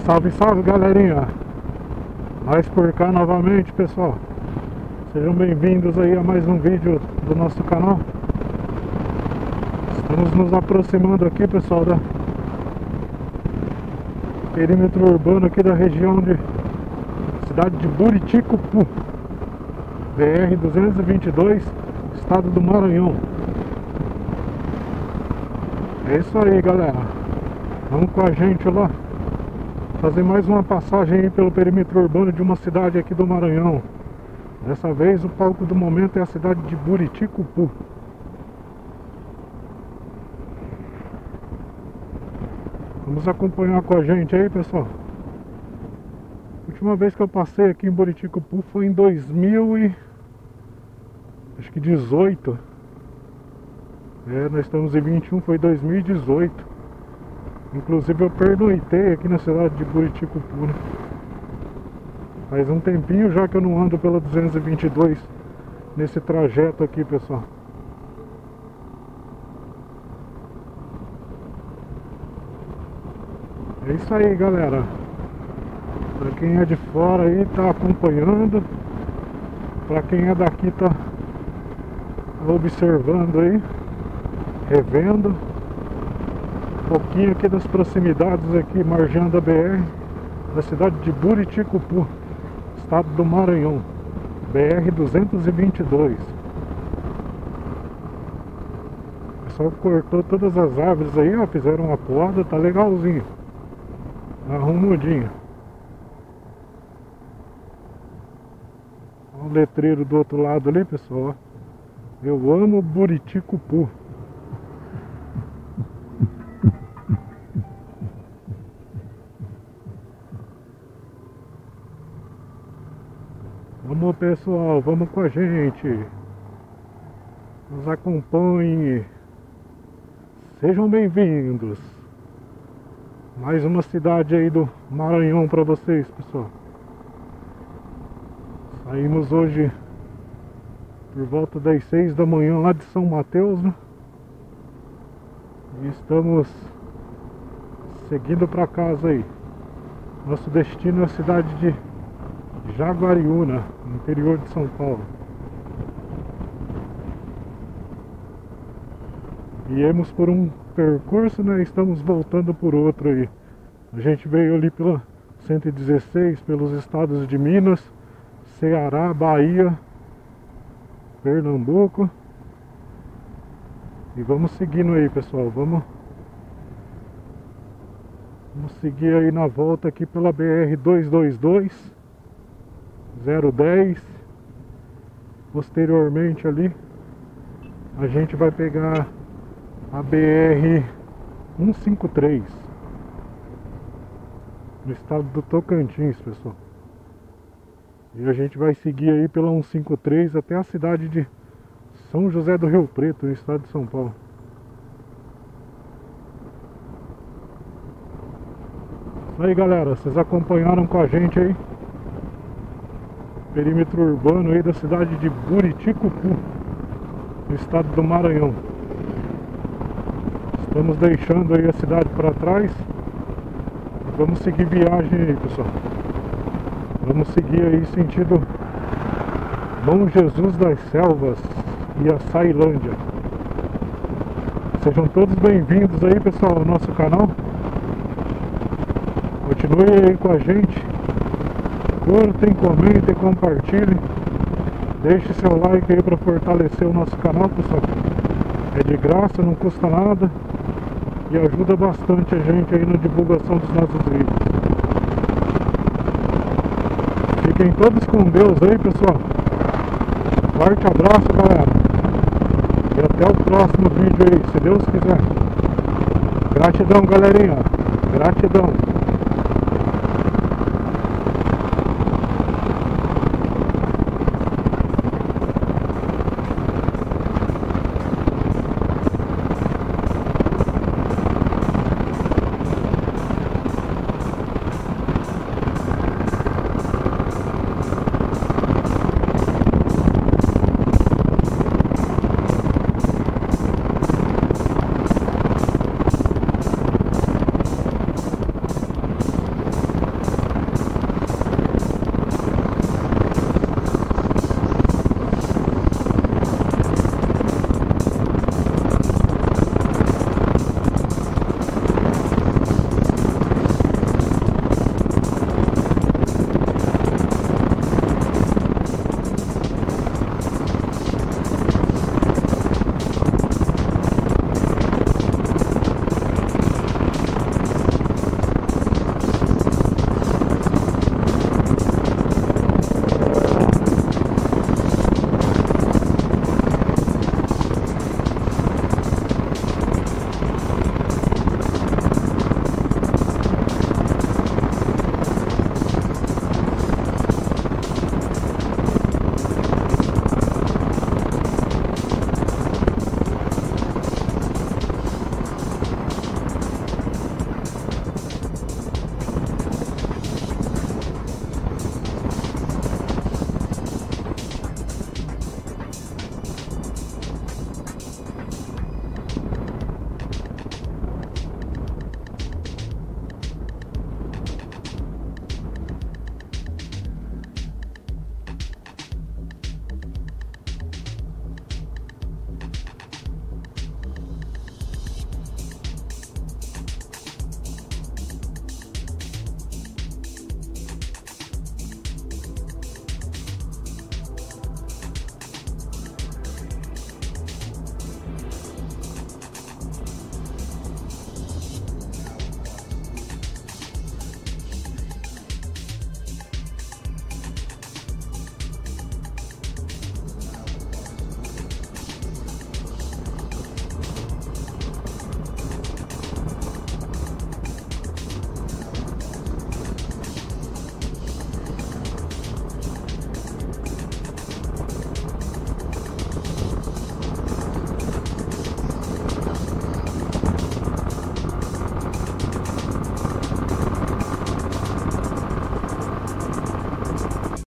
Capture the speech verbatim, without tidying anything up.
Salve, salve, galerinha! Nós por cá novamente, pessoal. Sejam bem-vindos aí a mais um vídeo do nosso canal. Estamos nos aproximando aqui, pessoal, da perímetro urbano aqui da região de cidade de Buriticupu, B R duzentos e vinte e dois, estado do Maranhão. É isso aí, galera. Vamos com a gente lá fazer mais uma passagem aí pelo perímetro urbano de uma cidade aqui do Maranhão. Dessa vez o palco do momento é a cidade de Buriticupu. Vamos acompanhar com a gente aí, pessoal. A última vez que eu passei aqui em Buriticupu foi em dois mil e acho que dezoito. É, nós estamos em vinte e um, foi dois mil e dezoito. Inclusive eu pernoitei aqui na cidade de Buriticupu, né? Faz um tempinho já que eu não ando pela duzentos e vinte e dois nesse trajeto aqui, pessoal. É isso aí, galera. Pra quem é de fora aí tá acompanhando, pra quem é daqui tá observando aí, revendo um pouquinho aqui das proximidades aqui, margeando a B R da cidade de Buriticupu, estado do Maranhão, B R duzentos e vinte e dois. O pessoal cortou todas as árvores aí, ó, fizeram uma poda, tá legalzinho, arrumadinho. Olha o letreiro do outro lado ali, pessoal, ó. Eu amo Buriticupu. Vamos, pessoal, vamos com a gente. Nos acompanhe. Sejam bem-vindos. Mais uma cidade aí do Maranhão para vocês, pessoal. Saímos hoje por volta das seis da manhã lá de São Mateus, né? E estamos seguindo para casa aí. Nosso destino é a cidade de Jaguariúna, no interior de São Paulo. Viemos por um percurso, né? Estamos voltando por outro aí. A gente veio ali pela cento e dezesseis, pelos estados de Minas, Ceará, Bahia, Pernambuco. E vamos seguindo aí, pessoal. Vamos Vamos seguir aí na volta aqui pela B R duzentos e vinte e dois, zero dez. Posteriormente ali a gente vai pegar a B R cento e cinquenta e três no estado do Tocantins, pessoal. E a gente vai seguir aí pela cento e cinquenta e três até a cidade de São José do Rio Preto, no estado de São Paulo. Isso aí, galera, vocês acompanharam com a gente aí perímetro urbano aí da cidade de Buriticupu, no estado do Maranhão. Estamos deixando aí a cidade para trás e vamos seguir viagem aí, pessoal. Vamos seguir aí sentido Bom Jesus das Selvas e a Sailândia. Sejam todos bem-vindos aí, pessoal, ao nosso canal. Continue aí com a gente. Curtem, comentem, compartilhem. Deixe seu like aí para fortalecer o nosso canal, pessoal. É de graça, não custa nada e ajuda bastante a gente aí na divulgação dos nossos vídeos. Fiquem todos com Deus aí, pessoal. Forte abraço, galera. E até o próximo vídeo aí, se Deus quiser. Gratidão, galerinha. Gratidão.